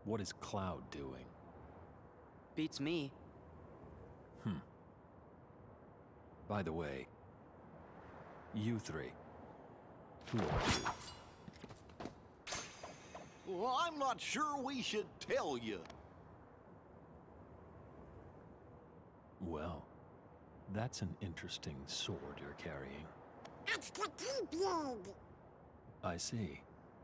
What is Cloud doing? Beats me. By the way, you three, who are you? Well, I'm not sure we should tell you. Well, that's an interesting sword you're carrying. It's the Keyblade. I see.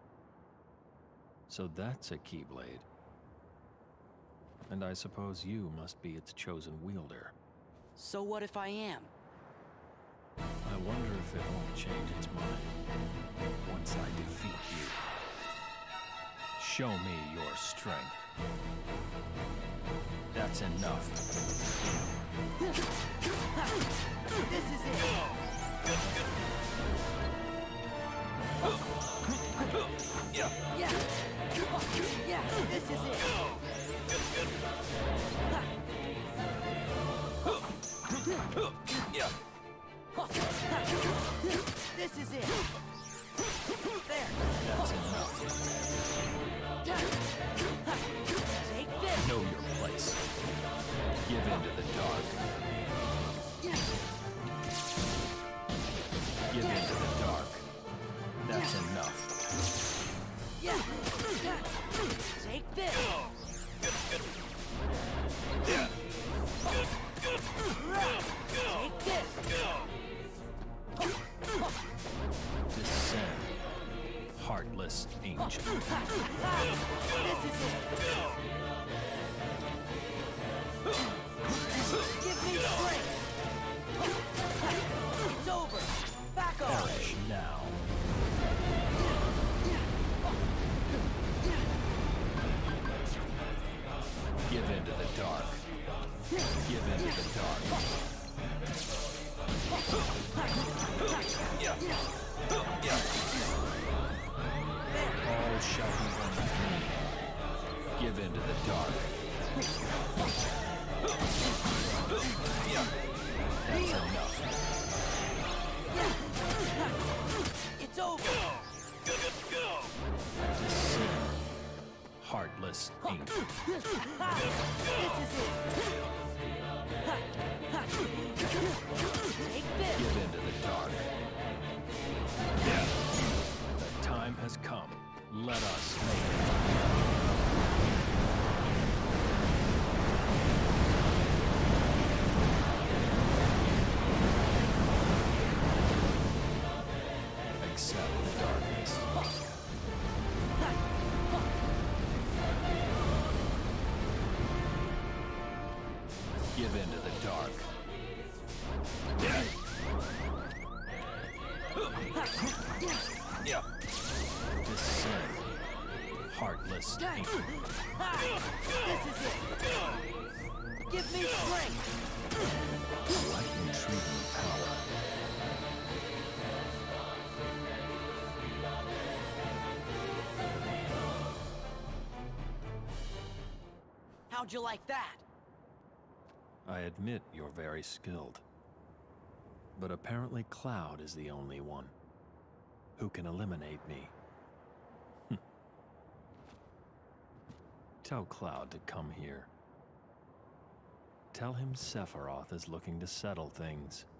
So that's a Keyblade. And I suppose you must be its chosen wielder. So what if I am? I wonder if it won't change its mind once I defeat you. Show me your strength. That's enough. This is it! Yeah. Yeah! Yeah, this is it! Yeah. This is it! There! That's enough. Take this! Know your place. Give in to the dark. Give in to the dark. That's enough. Take this! Take this! Descend, heartless angel. This is it! Give me strength! It's over! Back off! Perish now. Give in to the dark. Give in to the dark. Yeah. Yeah. All shall be one with me. Give in to the dark. Yeah. That's enough. It's over! Descend, heartless angel. This is it! Take this! Give in to the dark. Yeah. The time has come. Let us make it. Accept the darkness. Give in to the dark. Yeah. Yeah. Descend, heartless angel. This is it! Give me strength! What intriguing power. How'd you like that? I admit you're very skilled. But apparently Cloud is the only one who can eliminate me. Tell Cloud to come here. Tell him Sephiroth is looking to settle things.